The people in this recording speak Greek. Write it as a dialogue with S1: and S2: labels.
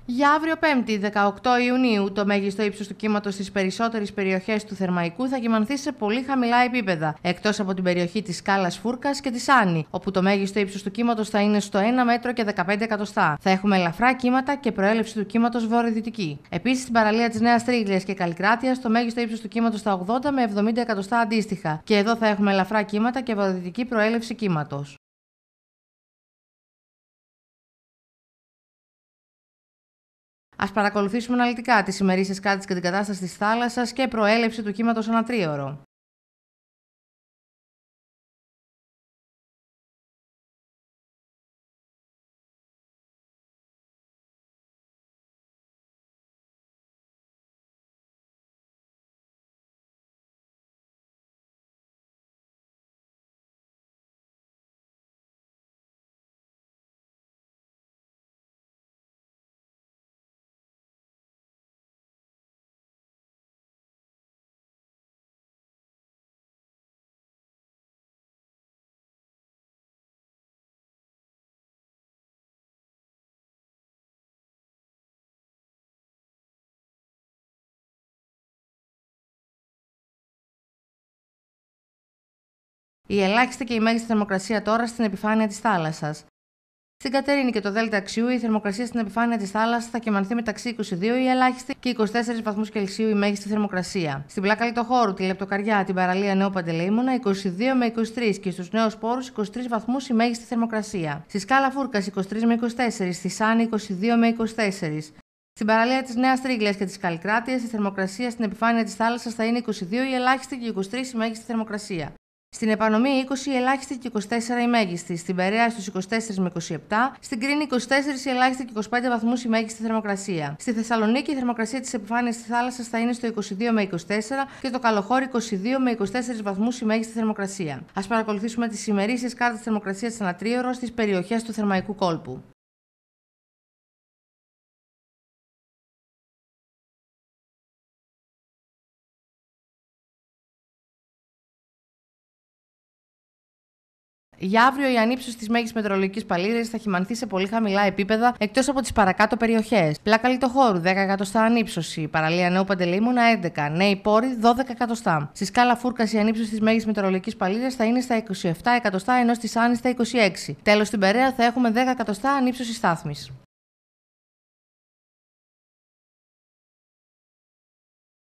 S1: Για αύριο 5η, 18 Ιουνίου, το μέγιστο ύψος του κύματος στις περισσότερες περιοχές του Θερμαϊκού θα κυμανθεί σε πολύ χαμηλά επίπεδα, εκτός από την περιοχή της Σκάλας Φούρκας και της Άνη, όπου το μέγιστο ύψος του κύματος θα είναι στο 1 μέτρο και 15 εκατοστά. Θα έχουμε ελαφρά κύματα και προέλευση του κύματος βορειοδυτική. Επίσης, στην παραλία της Νέας Τρίγλιας και Καλλικράτειας, το μέγιστο ύψος του κύματος στα 80 με 70 εκατοστά αντίστοιχα. Και εδώ θα έχουμε ελαφρά κύματα και βορειοδυτική προέλευση κύματος. Ας παρακολουθήσουμε αναλυτικά τις ημερήσιες κάρτες και την κατάσταση της θάλασσας και προέλευση του κύματος ανά τρίωρο. Η ελάχιστη και η μέγιστη θερμοκρασία τώρα στην επιφάνεια της θάλασσας. Στην Κατερίνη και το Δέλτα Αξιού, η θερμοκρασία στην επιφάνεια της θάλασσας θα κυμανθεί μεταξύ 22 η ελάχιστη και 24 βαθμούς Κελσίου η μέγιστη θερμοκρασία. Στην Πλάκα Λιτοχώρου, τη Λεπτοκαριά, την παραλία Νέου Παντελεήμονα, 22 με 23 και στους Νέους Πόρους 23 βαθμούς η μέγιστη θερμοκρασία. Στη Σκάλα Φούρκας 23 με 24, στη Σάνη 22 με 24. Στην παραλία της Νέας Τρίγλιας και της Καλλικράτειας, η θερμοκρασία στην επιφάνεια της θάλασσας θα είναι 22 η ελάχιστη και 23 η μέγιστη θερμοκρασία. Στην Επανομή 20 η ελάχιστη και 24 η μέγιστη. Στην Περαία στους 24 με 27. Στην Κρίνη 24 η ελάχιστη και 25 βαθμούς η μέγιστη θερμοκρασία. Στη Θεσσαλονίκη η θερμοκρασία της επιφάνειας της θάλασσας θα είναι στο 22 με 24 και το Καλοχώρι 22 με 24 βαθμούς η μέγιστη θερμοκρασία. Ας παρακολουθήσουμε τις ημερήσιες κάρτες θερμοκρασίας ανά τρίωρο στις περιοχές του Θερμαϊκού κόλπου. Για αύριο, η ανύψωση στις μέγιστες μετεωρολογικές παλήρες θα κυμανθεί σε πολύ χαμηλά επίπεδα εκτός από τις παρακάτω περιοχές. Πλάκα Λιτοχώρου 10 εκατοστά ανύψωση, παραλία Νέου Παντελεήμονα 11, Νέοι Πόροι 12 εκατοστά. Στη Σκάλα Φούρκας η ανύψωση στις μέγιστες μετεωρολογικές παλήρες θα είναι στα 27 εκατοστά, ενώ στη Σάνη στα 26. Τέλος, στην Περαία θα έχουμε 10 εκατοστά ανύψωση στάθμης.